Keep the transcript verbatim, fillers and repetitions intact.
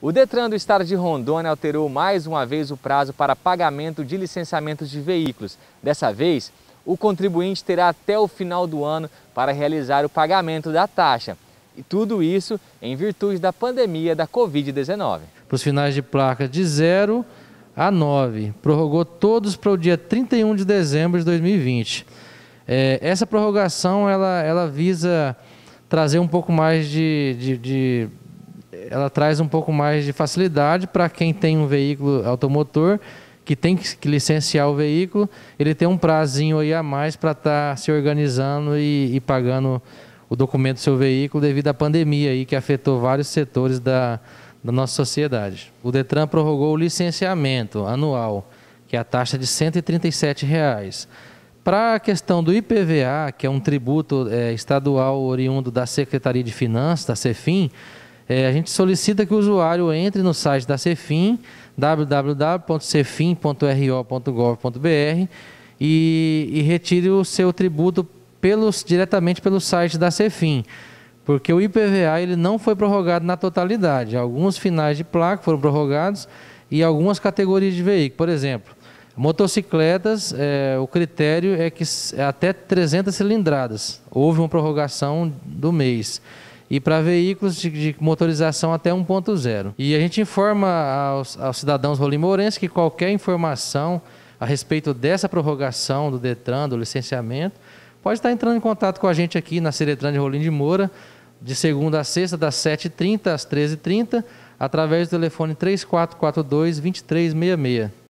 O Detran do Estado de Rondônia alterou mais uma vez o prazo para pagamento de licenciamentos de veículos. Dessa vez, o contribuinte terá até o final do ano para realizar o pagamento da taxa. E tudo isso em virtude da pandemia da Covid dezenove. Para os finais de placa de zero a nove, prorrogou todos para o dia trinta e um de dezembro de dois mil e vinte. É, essa prorrogação ela, ela visa trazer um pouco mais de... de, de ela traz um pouco mais de facilidade para quem tem um veículo automotor, que tem que licenciar o veículo, ele tem um prazinho aí a mais para estar tá se organizando e, e pagando o documento do seu veículo devido à pandemia aí, que afetou vários setores da, da nossa sociedade. O Detran prorrogou o licenciamento anual, que é a taxa de cento e trinta e sete reais. Para a questão do I P V A, que é um tributo é, estadual oriundo da Secretaria de Finanças, da Cefim, É, a gente solicita que o usuário entre no site da Cefim, w w w ponto cefim ponto r o ponto gov ponto b r, e, e retire o seu tributo pelos, diretamente pelo site da Cefim, porque o I P V A ele não foi prorrogado na totalidade. Alguns finais de placa foram prorrogados e algumas categorias de veículo. Por exemplo, motocicletas, é, o critério é que é até trezentas cilindradas. Houve uma prorrogação do mês. E para veículos de, de motorização até um ponto zero. E a gente informa aos, aos cidadãos rolimourenses que qualquer informação a respeito dessa prorrogação do Detran, do licenciamento, pode estar entrando em contato com a gente aqui na Seretran de Rolim de Moura, de segunda a sexta, das sete e trinta às treze e trinta, através do telefone três quatro quatro dois, dois três seis seis.